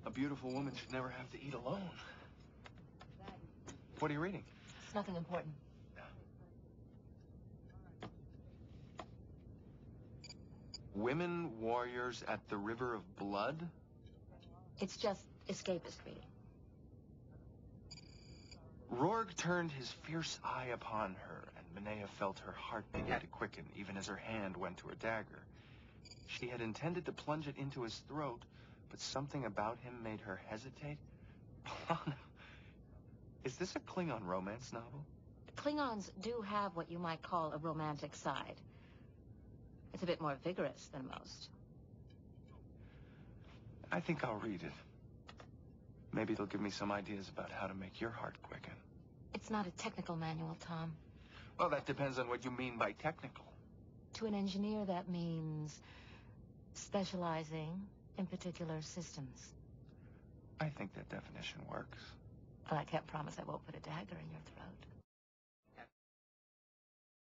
A beautiful woman should never have to eat alone. What are you reading? It's nothing important. Women warriors at the River of Blood? It's just escapist reading. Rourke turned his fierce eye upon her, and Minea felt her heart begin to quicken, even as her hand went to her dagger. She had intended to plunge it into his throat, but something about him made her hesitate. Polana, is this a Klingon romance novel? Klingons do have what you might call a romantic side. It's a bit more vigorous than most. I think I'll read it. Maybe it'll give me some ideas about how to make your heart quicken. It's not a technical manual, Tom. Well, that depends on what you mean by technical. To an engineer, that means specializing in particular systems. I think that definition works. Well, I can't promise I won't put a dagger in your throat.